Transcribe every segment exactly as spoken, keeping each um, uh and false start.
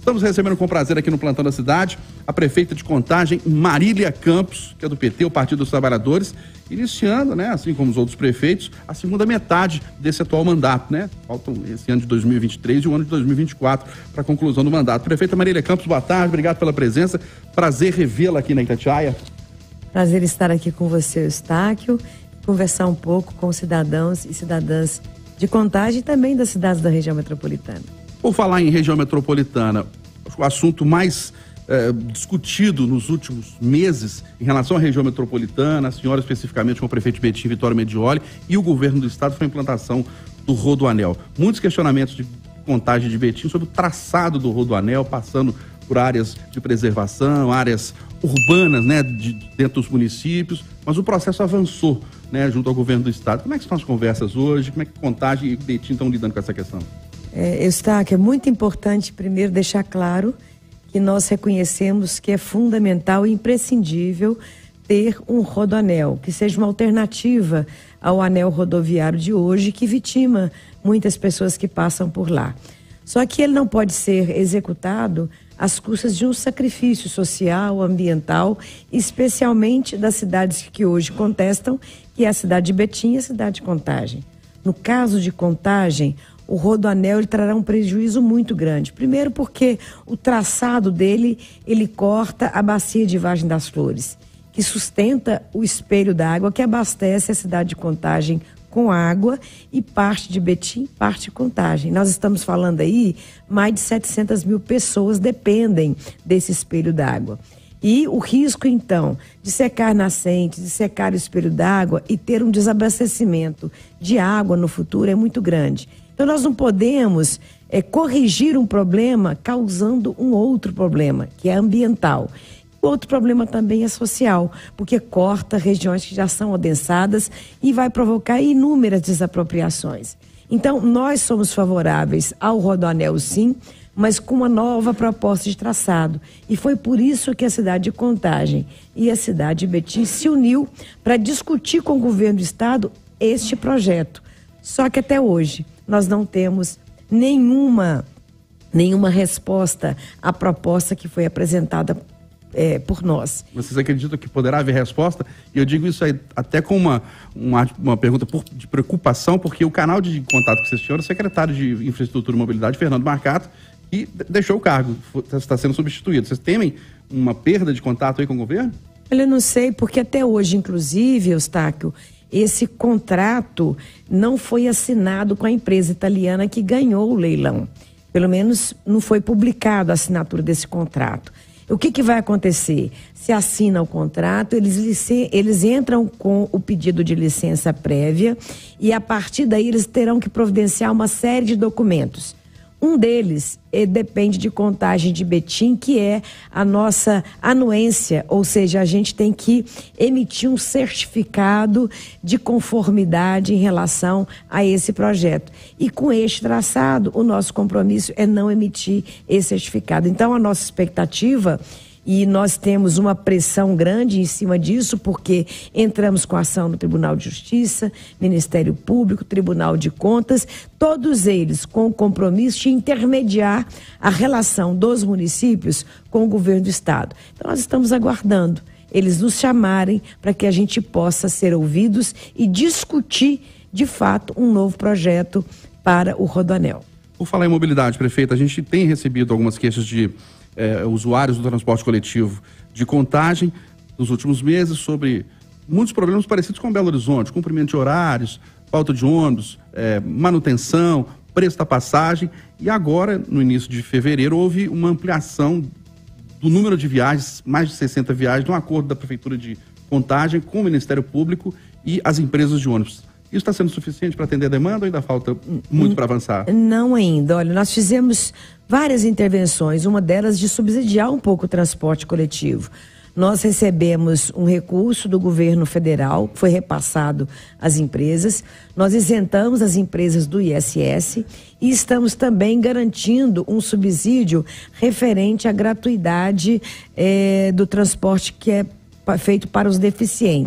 Estamos recebendo com prazer aqui no Plantão da Cidade a prefeita de Contagem, Marília Campos, que é do P T, o Partido dos Trabalhadores, iniciando, né, assim como os outros prefeitos, a segunda metade desse atual mandato, né? Faltam esse ano de dois mil e vinte e três e o ano de dois mil e vinte e quatro para a conclusão do mandato. Prefeita Marília Campos, boa tarde, obrigado pela presença. Prazer revê-la aqui na Itatiaia. Prazer estar aqui com você, Eustáquio, conversar um pouco com cidadãos e cidadãs de Contagem e também das cidades da região metropolitana. Por falar em região metropolitana, o assunto mais eh, discutido nos últimos meses em relação à região metropolitana, a senhora especificamente com o prefeito de Betim, Vitório Medioli, e o governo do estado foi a implantação do Rodoanel. Muitos questionamentos de Contagem de Betim sobre o traçado do Rodoanel, passando por áreas de preservação, áreas urbanas, né, de, dentro dos municípios, mas o processo avançou, né, junto ao governo do estado. Como é que estão as conversas hoje? Como é que Contagem e Betim estão lidando com essa questão? É, Eustáquio, é muito importante primeiro deixar claro que nós reconhecemos que é fundamental e imprescindível ter um rodoanel, que seja uma alternativa ao anel rodoviário de hoje, que vitima muitas pessoas que passam por lá. Só que ele não pode ser executado às custas de um sacrifício social, ambiental, especialmente das cidades que hoje contestam, que é a cidade de Betim e a cidade de Contagem. No caso de Contagem, o Rodoanel ele trará um prejuízo muito grande. Primeiro porque o traçado dele, ele corta a bacia de Vargem das Flores, que sustenta o espelho d'água que abastece a cidade de Contagem com água, e parte de Betim, parte de Contagem. Nós estamos falando aí, mais de setecentas mil pessoas dependem desse espelho d'água. E o risco, então, de secar nascentes, de secar o espelho d'água e ter um desabastecimento de água no futuro é muito grande. Então, nós não podemos é, corrigir um problema causando um outro problema, que é ambiental. O outro problema também é social, porque corta regiões que já são adensadas e vai provocar inúmeras desapropriações. Então, nós somos favoráveis ao Rodoanel, sim, mas com uma nova proposta de traçado. E foi por isso que a cidade de Contagem e a cidade de Betim se uniu para discutir com o governo do estado este projeto. Só que até hoje nós não temos nenhuma, nenhuma resposta à proposta que foi apresentada é, por nós. Vocês acreditam que poderá haver resposta? E eu digo isso aí até com uma, uma, uma pergunta por, de preocupação, porque o canal de contato que vocês tinham era o secretário de Infraestrutura e Mobilidade, Fernando Marcato, e deixou o cargo, está sendo substituído. Vocês temem uma perda de contato aí com o governo? Eu não sei, porque até hoje, inclusive, Eustáquio, esse contrato não foi assinado com a empresa italiana que ganhou o leilão. Pelo menos não foi publicado a assinatura desse contrato. O que, que vai acontecer? Se assina o contrato, eles, licen- eles entram com o pedido de licença prévia e a partir daí eles terão que providenciar uma série de documentos. Um deles eh, depende de Contagem de Betim, que é a nossa anuência, ou seja, a gente tem que emitir um certificado de conformidade em relação a esse projeto. E com este traçado, o nosso compromisso é não emitir esse certificado. Então, a nossa expectativa, e nós temos uma pressão grande em cima disso, porque entramos com ação no Tribunal de Justiça, Ministério Público, Tribunal de Contas, todos eles com o compromisso de intermediar a relação dos municípios com o governo do estado. Então nós estamos aguardando eles nos chamarem para que a gente possa ser ouvidos e discutir, de fato, um novo projeto para o Rodoanel. Por falar em mobilidade, prefeita, a gente tem recebido algumas queixas de É, usuários do transporte coletivo de Contagem nos últimos meses sobre muitos problemas parecidos com Belo Horizonte, cumprimento de horários, falta de ônibus, é, manutenção, preço da passagem, e agora, no início de fevereiro, houve uma ampliação do número de viagens, mais de sessenta viagens, num acordo da Prefeitura de Contagem com o Ministério Público e as empresas de ônibus. Isso está sendo suficiente para atender a demanda ou ainda falta muito para avançar? Não ainda. Olha, nós fizemos várias intervenções, uma delas de subsidiar um pouco o transporte coletivo. Nós recebemos um recurso do governo federal, foi repassado às empresas, nós isentamos as empresas do I S S e estamos também garantindo um subsídio referente à gratuidade eh, do transporte que é feito para os deficientes.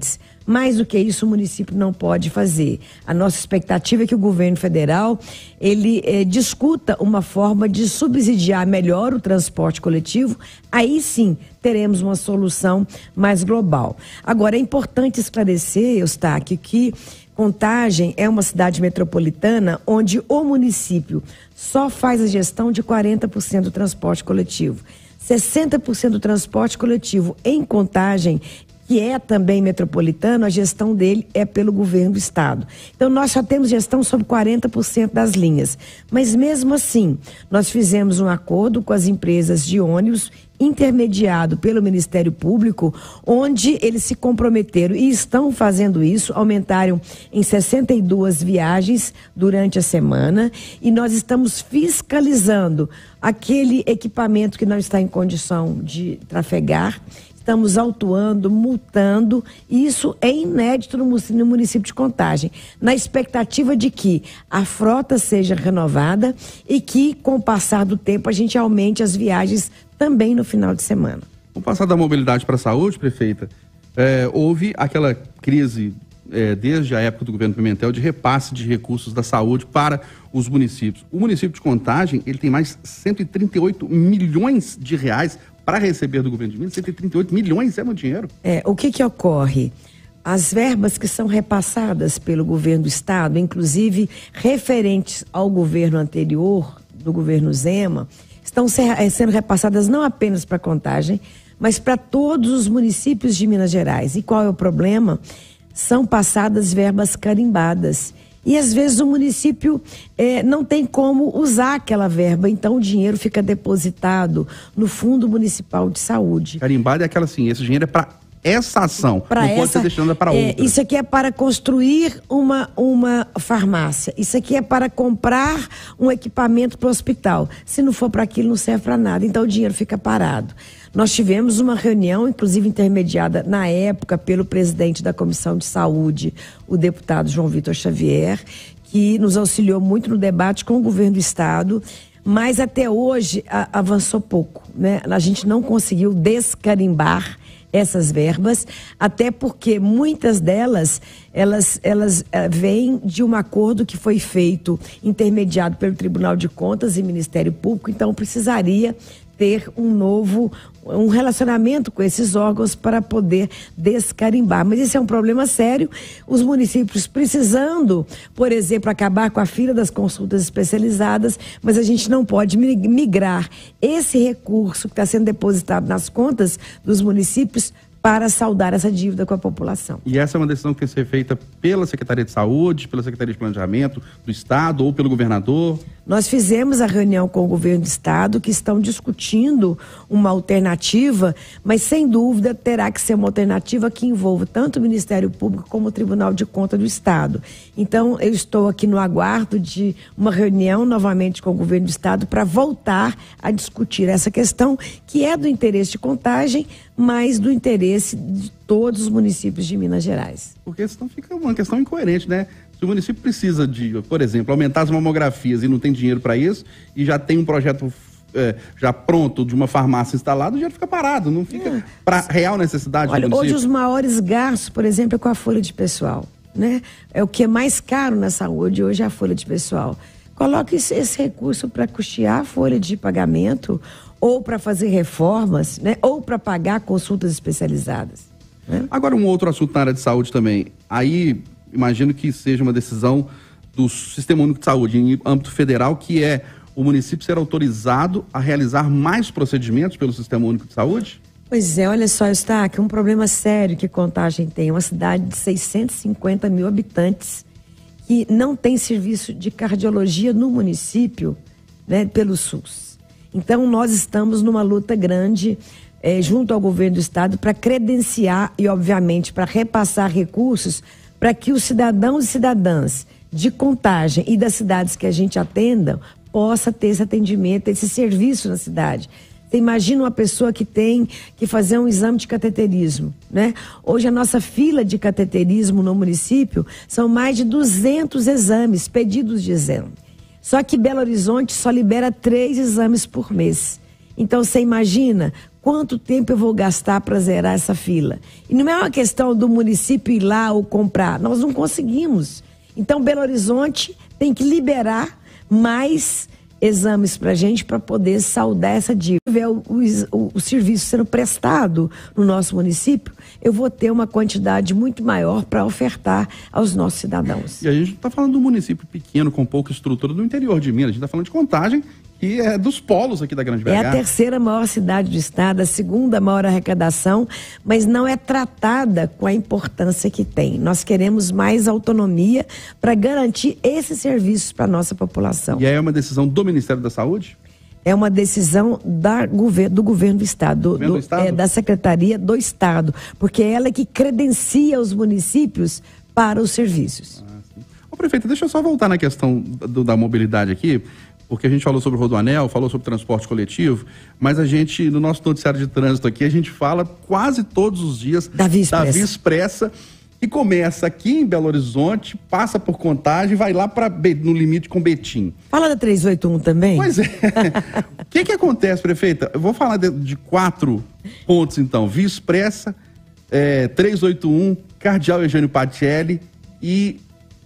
Mais do que isso, o município não pode fazer. A nossa expectativa é que o governo federal, ele eh, discuta uma forma de subsidiar melhor o transporte coletivo, aí sim teremos uma solução mais global. Agora, é importante esclarecer, Eustáquio, que Contagem é uma cidade metropolitana onde o município só faz a gestão de quarenta por cento do transporte coletivo. sessenta por cento do transporte coletivo em Contagem, que é também metropolitano, a gestão dele é pelo governo do estado. Então, nós só temos gestão sobre quarenta por cento das linhas. Mas, mesmo assim, nós fizemos um acordo com as empresas de ônibus, intermediado pelo Ministério Público, onde eles se comprometeram e estão fazendo isso, aumentaram em sessenta e duas viagens durante a semana, e nós estamos fiscalizando aquele equipamento que não está em condição de trafegar. Estamos autuando, multando, e isso é inédito no município de Contagem, na expectativa de que a frota seja renovada e que, com o passar do tempo, a gente aumente as viagens também no final de semana. Vamos passar da mobilidade para a saúde, prefeita. É, houve aquela crise, é, desde a época do governo Pimentel, de repasse de recursos da saúde para os municípios. O município de Contagem, ele tem mais cento e trinta e oito milhões de reais para receber do governo de Minas. Cento e trinta e oito milhões é muito dinheiro. É, o que que ocorre? As verbas que são repassadas pelo governo do estado, inclusive referentes ao governo anterior, do governo Zema, estão sendo repassadas não apenas para Contagem, mas para todos os municípios de Minas Gerais. E qual é o problema? São passadas verbas carimbadas. E às vezes o município eh, não tem como usar aquela verba, então o dinheiro fica depositado no Fundo Municipal de Saúde. Carimbado é aquela assim, esse dinheiro é para essa ação, pra não essa, pode ser destinado para é, outra. Isso aqui é para construir uma, uma farmácia, isso aqui é para comprar um equipamento para o hospital. Se não for para aquilo, não serve para nada, então o dinheiro fica parado. Nós tivemos uma reunião, inclusive intermediada na época pelo presidente da Comissão de Saúde, o deputado João Vitor Xavier, que nos auxiliou muito no debate com o governo do estado, mas até hoje a, avançou pouco, né? A gente não conseguiu descarimbar essas verbas, até porque muitas delas, elas, elas uh, vêm de um acordo que foi feito, intermediado pelo Tribunal de Contas e Ministério Público, então precisaria ter um novo, um relacionamento com esses órgãos para poder descarimbar. Mas esse é um problema sério, os municípios precisando, por exemplo, acabar com a fila das consultas especializadas, mas a gente não pode migrar esse recurso que está sendo depositado nas contas dos municípios para saldar essa dívida com a população. E essa é uma decisão que tem que ser feita pela Secretaria de Saúde, pela Secretaria de Planejamento do Estado ou pelo governador? Nós fizemos a reunião com o governo do estado, que estão discutindo uma alternativa, mas sem dúvida terá que ser uma alternativa que envolva tanto o Ministério Público como o Tribunal de Contas do estado. Então, eu estou aqui no aguardo de uma reunião novamente com o governo do estado para voltar a discutir essa questão, que é do interesse de Contagem, mas do interesse de todos os municípios de Minas Gerais. Porque senão fica uma questão incoerente, né? Se o município precisa de, por exemplo, aumentar as mamografias e não tem dinheiro para isso, e já tem um projeto é, já pronto de uma farmácia instalada, o dinheiro fica parado, não fica é. para real necessidade Olha, do município. Hoje os maiores gastos, por exemplo, é com a folha de pessoal, né? É o que é mais caro na saúde hoje, é a folha de pessoal. Coloque esse, esse recurso para custear a folha de pagamento, ou para fazer reformas, né? Ou para pagar consultas especializadas. Né? Agora, um outro assunto na área de saúde também. Aí, imagino que seja uma decisão do Sistema Único de Saúde, em âmbito federal, que é o município ser autorizado a realizar mais procedimentos pelo Sistema Único de Saúde? Pois é, olha só, Eustáquio, um problema sério que Contagem tem. Uma cidade de seiscentos e cinquenta mil habitantes que não tem serviço de cardiologia no município, né, pelo SUS. Então, nós estamos numa luta grande eh, junto ao governo do estado para credenciar e, obviamente, para repassar recursos para que os cidadãos e cidadãs de Contagem e das cidades que a gente atenda possa ter esse atendimento, esse serviço na cidade. Você imagina uma pessoa que tem que fazer um exame de cateterismo, né? Hoje a nossa fila de cateterismo no município são mais de duzentos exames, pedidos de exame. Só que Belo Horizonte só libera três exames por mês. Então você imagina quanto tempo eu vou gastar para zerar essa fila. E não é uma questão do município ir lá ou comprar, nós não conseguimos. Então Belo Horizonte tem que liberar mais exames para a gente para poder saldar essa dívida. O, o, o serviço sendo prestado no nosso município, eu vou ter uma quantidade muito maior para ofertar aos nossos cidadãos. E a gente não está falando de um município pequeno, com pouca estrutura do interior de Minas, a gente está falando de Contagem, que é dos polos aqui da Grande B H. É a terceira maior cidade do estado, a segunda maior arrecadação, mas não é tratada com a importância que tem. Nós queremos mais autonomia para garantir esses serviços para a nossa população. E aí é uma decisão do Ministério da Saúde? É uma decisão da, do governo do estado, do, governo do estado? É, da Secretaria do Estado, porque é ela que credencia os municípios para os serviços. Ah, sim. Ô, prefeita, deixa eu só voltar na questão do, da mobilidade aqui, porque a gente falou sobre o Rodoanel, falou sobre transporte coletivo, mas a gente, no nosso noticiário de trânsito aqui, a gente fala quase todos os dias da Via Expressa, da Via Expressa, que começa aqui em Belo Horizonte, passa por Contagem e vai lá para no limite com Betim. Fala da trezentos e oitenta e um também? Pois é. O que que acontece, prefeita? Eu vou falar de, de quatro pontos, então. Via Expressa, é, trezentos e oitenta e um, Cardeal Eugênio Pacelli e...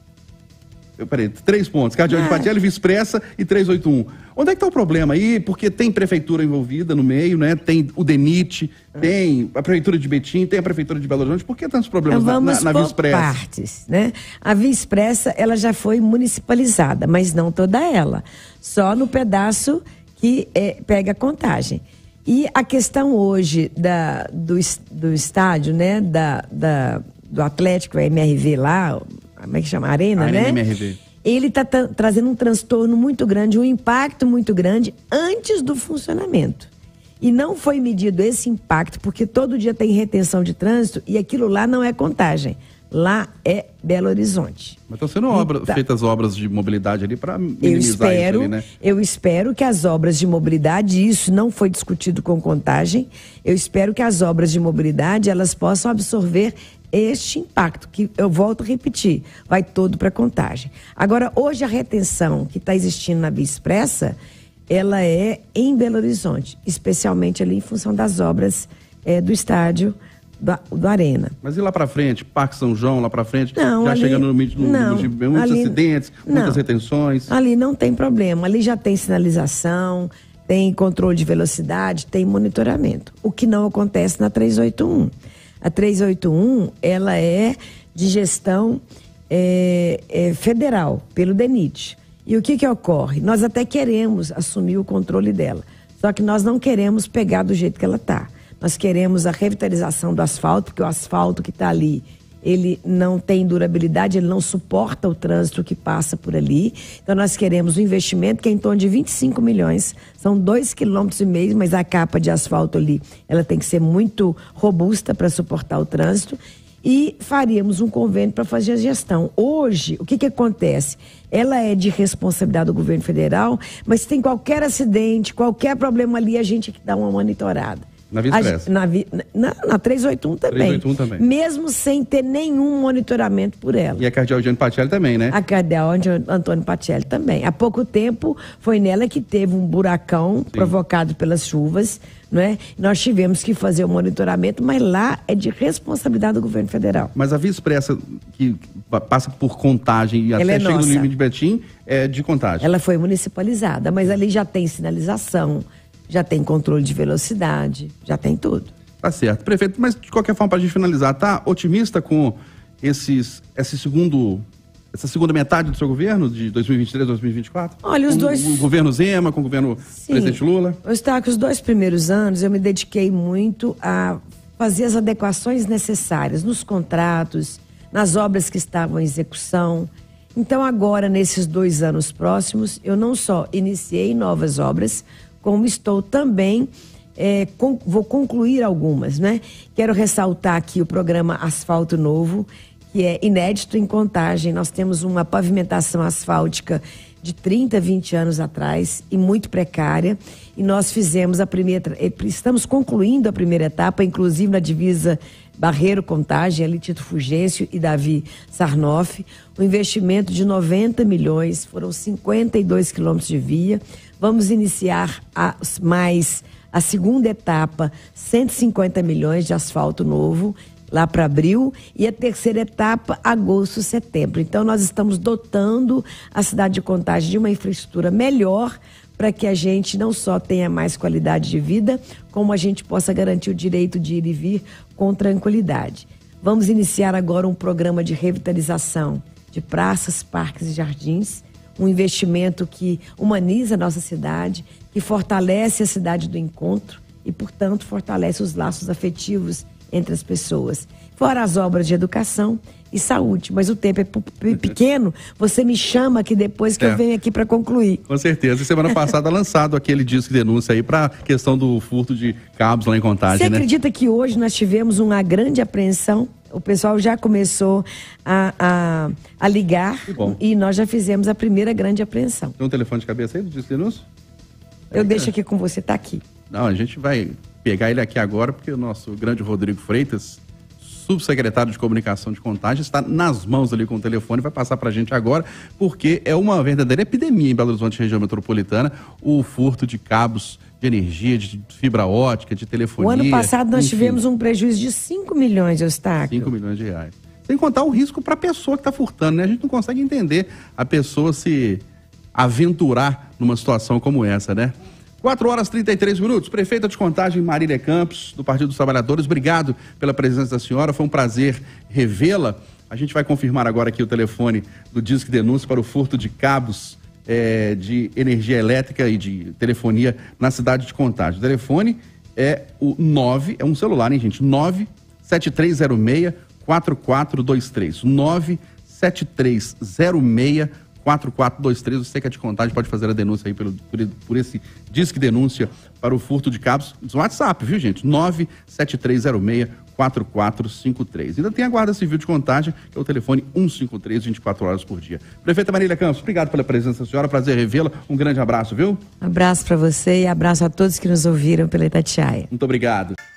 Peraí, três pontos. Cardeal Eugênio Pacelli, Via Expressa e trezentos e oitenta e um. Onde é que está o problema aí? Porque tem prefeitura envolvida no meio, né? Tem o DENIT, tem a prefeitura de Betim, tem a prefeitura de Belo Horizonte. Por que tantos problemas então, na, na, na Via Expressa? Partes, né? A Via Expressa, ela já foi municipalizada, mas não toda ela. Só no pedaço que é, pega a Contagem. E a questão hoje da, do, do estádio, né? Da, da, do Atlético, a M R V lá, como é que chama? Arena, Arena né? M R V. Ele está trazendo um transtorno muito grande, um impacto muito grande antes do funcionamento. E não foi medido esse impacto, porque todo dia tem retenção de trânsito e aquilo lá não é Contagem. Lá é Belo Horizonte. Mas estão sendo obra, tá. feitas obras de mobilidade ali para minimizar eu espero, isso ali, né? Eu espero que as obras de mobilidade, isso não foi discutido com Contagem, eu espero que as obras de mobilidade, elas possam absorver este impacto, que eu volto a repetir, vai todo para Contagem. Agora, hoje a retenção que está existindo na Via Expressa, ela é em Belo Horizonte, especialmente ali em função das obras é, do estádio do, do Arena. Mas e lá para frente, Parque São João, lá para frente, não, já ali, chegando no limite de muitos ali, acidentes, não, muitas retenções? Ali não tem problema, ali já tem sinalização, tem controle de velocidade, tem monitoramento. O que não acontece na trezentos e oitenta e um. A trezentos e oitenta e um, ela é de gestão é, é, federal, pelo DENIT. E o que que ocorre? Nós até queremos assumir o controle dela, só que nós não queremos pegar do jeito que ela está. Nós queremos a revitalização do asfalto, porque o asfalto que está ali, ele não tem durabilidade, ele não suporta o trânsito que passa por ali. Então nós queremos um investimento que é em torno de vinte e cinco milhões, são dois quilômetros e meio, mas a capa de asfalto ali, ela tem que ser muito robusta para suportar o trânsito. E faríamos um convênio para fazer a gestão. Hoje, o que que acontece? Ela é de responsabilidade do governo federal, mas se tem qualquer acidente, qualquer problema ali, a gente dá uma monitorada. Na Via Expressa? Na, na, na trezentos e oitenta e um também. trezentos e oitenta e um também. Mesmo sem ter nenhum monitoramento por ela. E a Cardeal Eugênio Pacelli também, né? A Cardeal Antônio Pacelli também. Há pouco tempo foi nela que teve um buracão Sim. provocado pelas chuvas, não é? Nós tivemos que fazer o monitoramento, mas lá é de responsabilidade do governo federal. Mas a Via Expressa, que passa por Contagem e ela até é chega nossa. no limite de Betim, é de Contagem. Ela foi municipalizada, mas ali já tem sinalização, já tem controle de velocidade, já tem tudo. Tá certo. Prefeito, mas de qualquer forma, para a gente finalizar, tá otimista com esses, esse segundo, essa segunda metade do seu governo, de dois mil e vinte e três, dois mil e vinte e quatro? Olha, os com dois... o governo Zema, com o governo Sim. presidente Lula? Eu estava com os dois primeiros anos, eu me dediquei muito a fazer as adequações necessárias nos contratos, nas obras que estavam em execução. Então, agora, nesses dois anos próximos, eu não só iniciei novas obras, como estou também, é, com, vou concluir algumas, né? Quero ressaltar aqui o programa Asfalto Novo, que é inédito em Contagem. Nós temos uma pavimentação asfáltica de trinta, vinte anos atrás e muito precária. E nós fizemos a primeira, estamos concluindo a primeira etapa, inclusive na divisa Barreiro-Contagem, ali Tito Fugêncio e Davi Sarnoff. Um investimento de noventa milhões, foram cinquenta e dois quilômetros de via. Vamos iniciar as mais A segunda etapa, cento e cinquenta milhões de asfalto novo, lá para abril, e a terceira etapa, agosto, setembro. Então, nós estamos dotando a cidade de Contagem de uma infraestrutura melhor para que a gente não só tenha mais qualidade de vida, como a gente possa garantir o direito de ir e vir com tranquilidade. Vamos iniciar agora um programa de revitalização de praças, parques e jardins, um investimento que humaniza a nossa cidade, que fortalece a cidade do encontro e, portanto, fortalece os laços afetivos entre as pessoas. Fora as obras de educação e saúde. Mas o tempo é pequeno, você me chama que depois que é. eu venho aqui para concluir. Com certeza. E semana passada lançado aquele disco de denúncia aí para questão do furto de cabos lá em Contagem, Você né? acredita que hoje nós tivemos uma grande apreensão? O pessoal já começou a, a, a ligar e nós já fizemos a primeira grande apreensão. Tem um telefone de cabeça aí do disco de denúncia? Eu é, deixo é. aqui com você, tá aqui. Não, a gente vai pegar ele aqui agora, porque o nosso grande Rodrigo Freitas, subsecretário de Comunicação de Contagem, está nas mãos ali com o telefone, vai passar pra gente agora, porque é uma verdadeira epidemia em Belo Horizonte, região metropolitana, o furto de cabos de energia, de fibra ótica, de telefonia. O ano passado nós enfim. tivemos um prejuízo de cinco milhões, Eustáquio. cinco milhões de reais. Sem contar o risco para a pessoa que está furtando, né? A gente não consegue entender a pessoa se aventurar numa situação como essa, né? quatro horas e trinta e três minutos. Prefeita de Contagem, Marília Campos, do Partido dos Trabalhadores, obrigado pela presença da senhora, foi um prazer revê-la. A gente vai confirmar agora aqui o telefone do Disque Denúncia para o furto de cabos é, de energia elétrica e de telefonia na cidade de Contagem. O telefone é o nove, é um celular, hein, gente? nove sete três zero seis quatro quatro dois três. nove sete três zero seis quatro quatro dois três. Você que é de Contagem pode fazer a denúncia aí pelo, por, por esse Disque Denúncia para o furto de cabos do WhatsApp, viu, gente? nove sete três zero seis quatro quatro cinco três. Ainda tem a Guarda Civil de Contagem, que é o telefone um cinco três, vinte e quatro horas por dia. Prefeita Marília Campos, obrigado pela presença da senhora, prazer revê-la. Um grande abraço, viu? Abraço para você e abraço a todos que nos ouviram pela Itatiaia. Muito obrigado.